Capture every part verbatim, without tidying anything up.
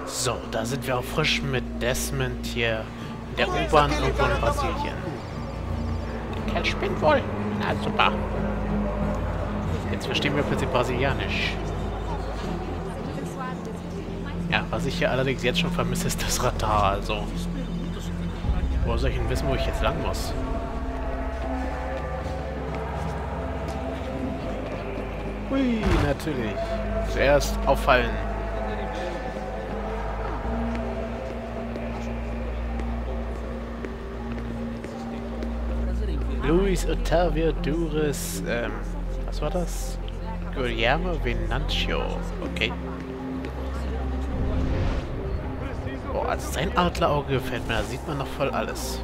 So, da sind wir auch frisch mit Desmond hier in der U-Bahn irgendwo in Brasilien. Der Kerl spinnt wohl. Na super. Jetzt verstehen wir plötzlich Brasilianisch. Ja, was ich hier allerdings jetzt schon vermisse, ist das Radar, also. Wo soll ich denn wissen, wo ich jetzt lang muss? Hui, natürlich. Zuerst auffallen. Luis Otávio Dures, ähm, was war das? Guillermo Venancio, okay. Oh, also sein Adlerauge gefällt mir, da sieht man noch voll alles.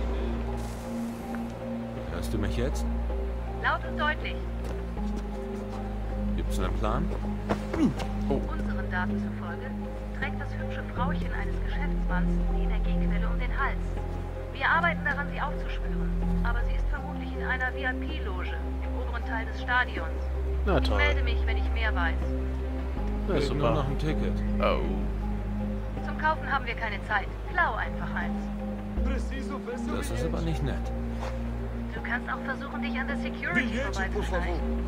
Hörst du mich jetzt? Laut und deutlich. Gibt's einen Plan? Oh. Unseren Daten zufolge trägt das hübsche Frauchen eines Geschäftsmanns die Energiequelle um den Hals. Wir arbeiten daran, sie aufzuspüren, aber sie ist vermutlich in einer V I P-Loge im oberen Teil des Stadions. Na Ich toll. melde mich, wenn ich mehr weiß. Na Fehlt nur noch super. ein Ticket. Oh. Zum Kaufen haben wir keine Zeit. Klau einfach eins. Das ist aber nicht nett. Du kannst auch versuchen, dich an der Security vorbeizuschleichen.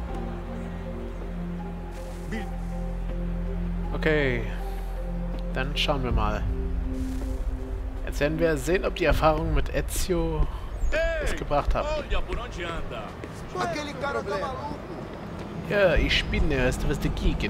Okay. Dann schauen wir mal. Jetzt werden wir sehen, ob die Erfahrung mit Ezio es gebracht haben. Aquele cara tá maluco. Ja, ich bin der Erste, was dagegen.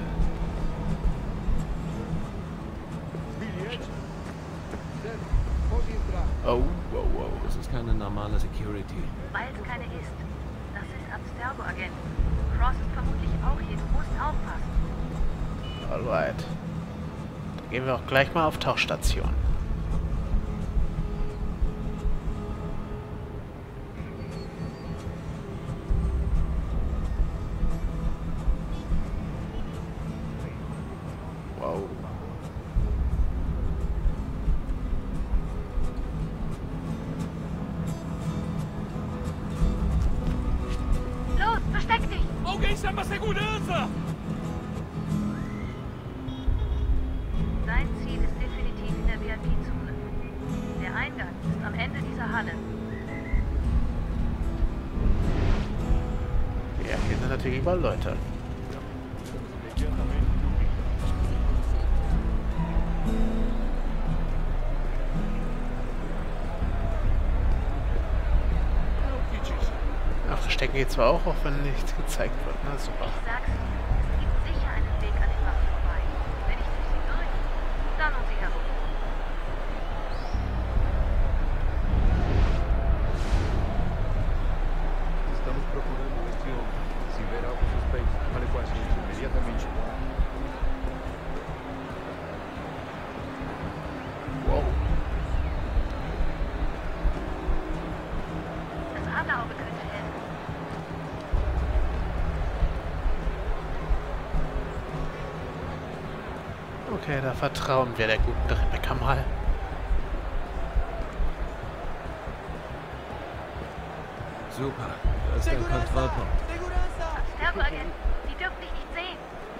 Oh, wow, wow. Das ist keine normale Security. Weil es keine ist. Das ist Abstergo-Agenten. Cross ist vermutlich auch hier. Du musst aufpassen. Alright. Dann gehen wir auch gleich mal auf Tauchstation. Wow. Los, versteck dich! Alguém chama a segurança! Sein Ziel ist definitiv in der V I P-Zone. Der Eingang ist am Ende dieser Halle. Ja, hier sind natürlich überall Leute. Ach, verstecken geht zwar auch, auch wenn nichts gezeigt wird. Na super. Ich sag's dir, es gibt sicher einen Weg an den Waffen vorbei. Wenn ich durch sie durch, dann um sie herum. Estamos procurando este homem. Se ver algo suspeito, fale com a gente imediatamente. Wow. Das Adlerauge könnte helfen. Okay, da vertrauen wir der guten Rebecca mal. Super. Da ist ein Kontrollpunkt. Abstergo-Agenten, die dürfen dich nicht sehen.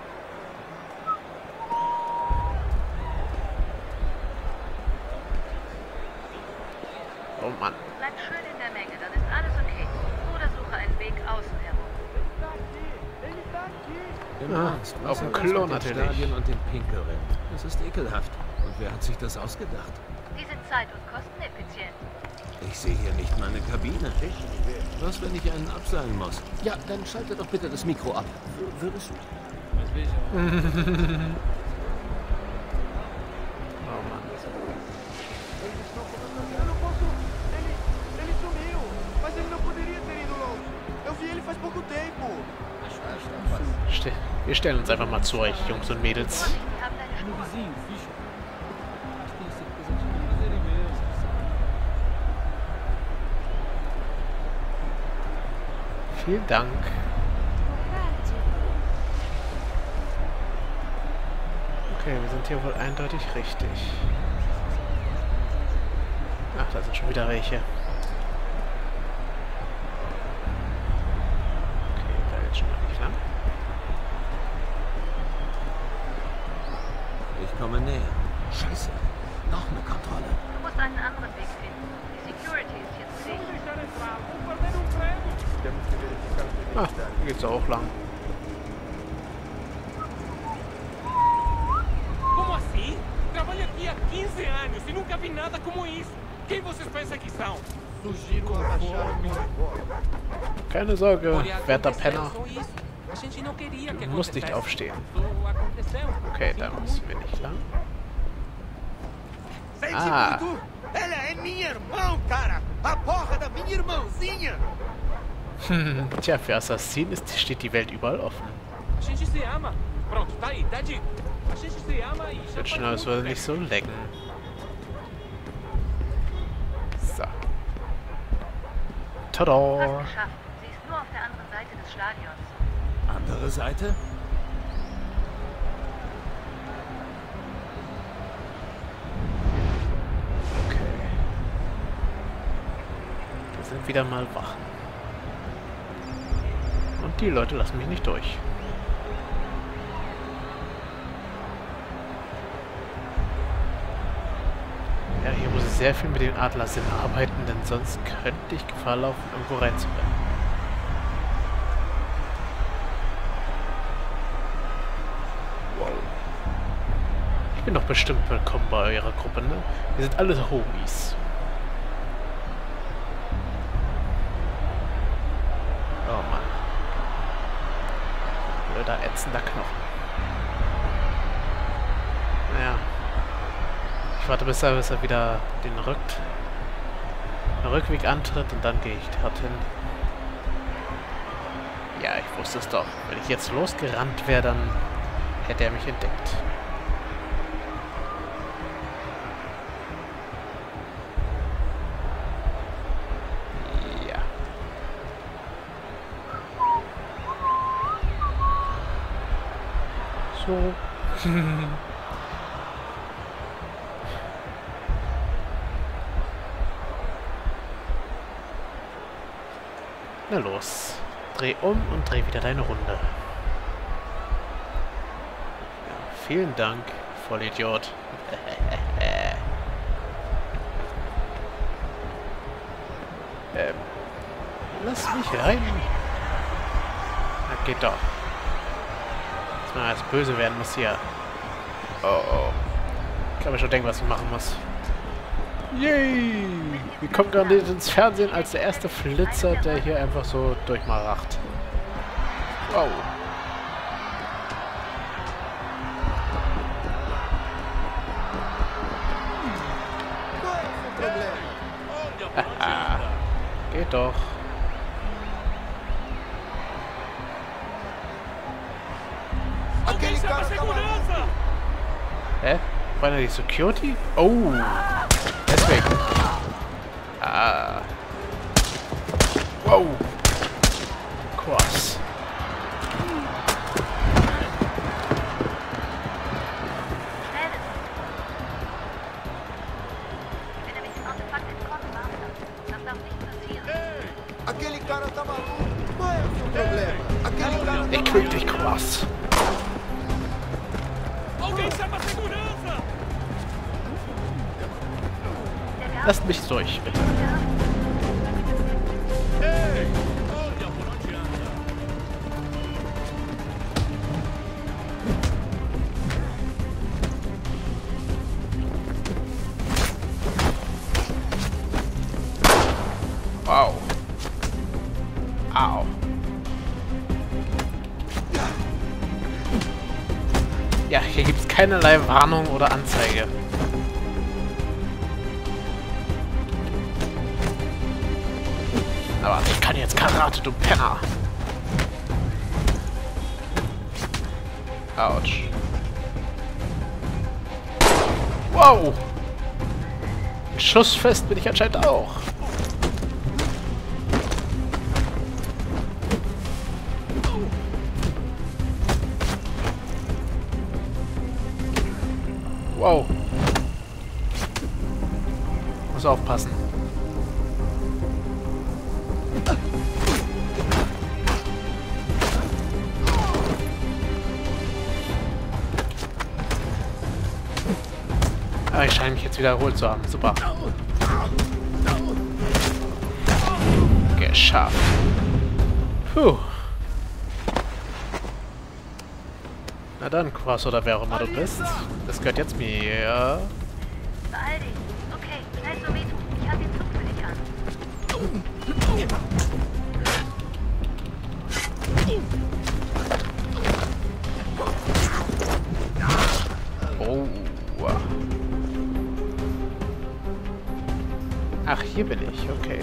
Oh Mann. Bleib schön in der Menge, dann ist alles okay. Oder suche einen Weg außen herum. Im Ah, Ernst, auf was dem hat das Klo mit dem natürlich. Stadion und dem Pinkelring. Das ist ekelhaft. Und wer hat sich das ausgedacht? Die sind zeit- und kosteneffizient. Ich sehe hier nicht meine Kabine. Was, wenn ich einen abseilen muss? Ja, dann schalte doch bitte das Mikro ab. W- Würdest du? Oh Mann. Eu não posso. Ele. Ele sumiu. Mas ele não poderia ter ido longe. Eu vi ele faz pouco tempo. Ste wir stellen uns einfach mal zu euch, Jungs und Mädels. Vorsicht, wir haben deine Spur. Vizinho, bicho. Acho que tenho certeza de que mas ele mesmo. Vielen Dank. Okay, wir sind hier wohl eindeutig richtig. Ach, da sind schon wieder welche. Okay, da jetzt schon mal nicht lang. Ich komme näher. Scheiße. Noch eine Kontrolle. Du musst einen anderen Weg finden. Die Security ist hier zu dicht. Ah, hier geht's auch lang. Como assim? Trabalho aqui há quinze anos e nunca vi nada como isso. Quem vocês pensam que são? Fugiram a achar Keine Sorge, Olha, werter aconteceu Penner. só isso. A gente não queria que Du musst nicht acontecesse. aufstehen. Só aconteceu. Okay, da müssen wir nicht lang. Sente Ah. muito? Ela é minha irmã, cara! A porra da minha irmãzinha! Hm, tja, für Assassinen ist, steht die Welt überall offen. A gente se ama. Pronto, tá aí, tá dito. A gente se ama e já Wird faz schon, als muito würde tempo. nicht so lecken. So. Fast Tada! geschafft. Sie ist nur auf der anderen Seite des Stadions. Andere Seite? Okay. Da sind wieder mal Wachen. Und die Leute lassen mich nicht durch. Ja, hier muss ich sehr viel mit den Adlersinnen arbeiten, denn sonst könnte ich Gefahr laufen, irgendwo reinzurennen. Wow. Ich bin doch bestimmt willkommen bei eurer Gruppe, ne? Wir sind alle Homies. Oh Mann. Blöder, ätzender Knochen. Naja. Ich warte, bis er, bis er wieder den Rück den Rückweg antritt und dann gehe ich dorthin. Ja, ich wusste es doch. Wenn ich jetzt losgerannt wäre, dann hätte er mich entdeckt. Ja. So. Na los. Dreh um und dreh wieder deine Runde. Ja, vielen Dank, Vollidiot. ähm. Lass mich rein. Na, geht doch. Dass man als böse werden muss hier. Oh, oh. Ich kann mir schon denken, was ich machen muss. Yay! Wir kommen gerade ins Fernsehen als der erste Flitzer, der hier einfach so durchmaracht. Wow. Qual é o seu problema? Haha. Geht doch. Aquele Chama cara a tá maluco! segurança! Hä? War da die Security? Oh! Deswegen. Ah. Wow. Krass. Schnell ist es. Wenn er mit dem Artefakt entkommen war, das darf nicht passieren. Aquele cara tá maluco! Qual é o seu problema? Aquele cara tá Ich krieg dich krass. Alguém chama a segurança! Lasst mich durch, bitte. Olha por onde anda. Wow. Au. Ja, hier gibt es keinerlei Warnung oder Anzeige. Aber ich kann jetzt Karate, du Penner. Autsch. Wow. Schussfest bin ich anscheinend auch. Wow. Muss aufpassen. Ah, ich scheine mich jetzt wiederholt zu haben. Super. Geschafft. Puh. Na dann, Cross oder wer auch immer du bist. Das gehört jetzt mir. Beeil dich. Okay, schnell zur Metro. Ich halte den Zug für dich an. Oh. Ach, hier bin ich. Okay.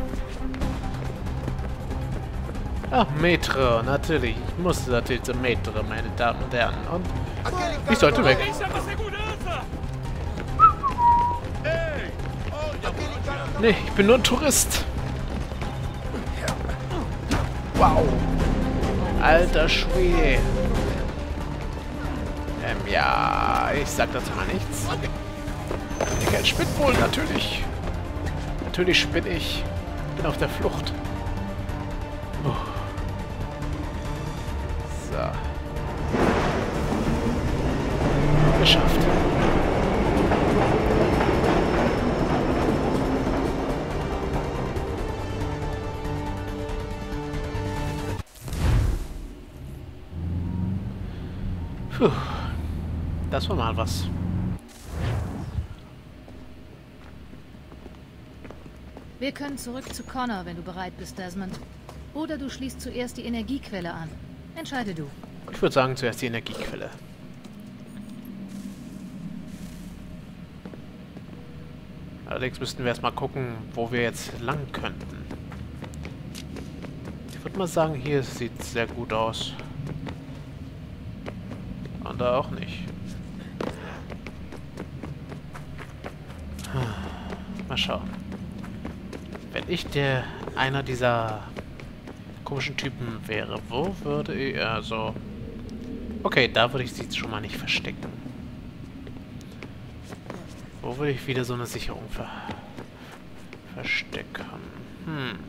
Ach, Metro, natürlich. Ich musste natürlich zum Metro, meine Damen und Herren. Und ich sollte weg. Nee, ich bin nur ein Tourist. Wow. Alter Schwede. Ähm, ja, ich sag dazu mal nichts. Der Kerl spinnt wohl, natürlich. Natürlich spinne ich. Bin auf der Flucht. Oh. So. Geschafft. Puh. Das war mal was. Wir können zurück zu Connor, wenn du bereit bist, Desmond. Oder du schließt zuerst die Energiequelle an. Entscheide du. Ich würde sagen, zuerst die Energiequelle. Allerdings müssten wir erstmal gucken, wo wir jetzt lang könnten. Ich würde mal sagen, hier sieht es sehr gut aus. Und da auch nicht. Mal schauen. Wenn ich der einer dieser komischen Typen wäre, wo würde ich... Also... Okay, da würde ich sie schon mal nicht verstecken. Wo würde ich wieder so eine Sicherung ver verstecken? Hm...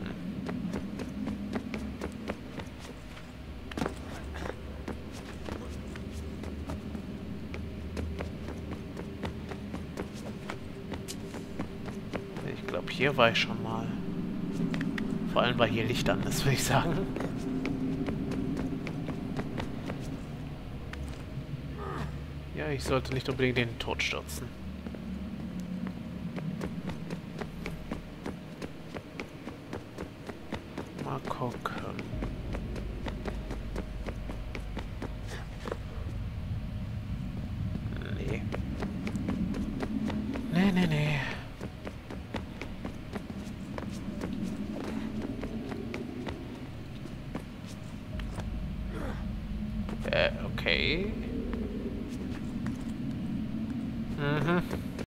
Ich glaube, hier war ich schon mal. Vor allem, weil hier Licht an ist, würde ich sagen. Ja, ich sollte nicht unbedingt den Tod stürzen. Mal gucken. Nee. Nee, nee, nee. Äh, okay. Mhm.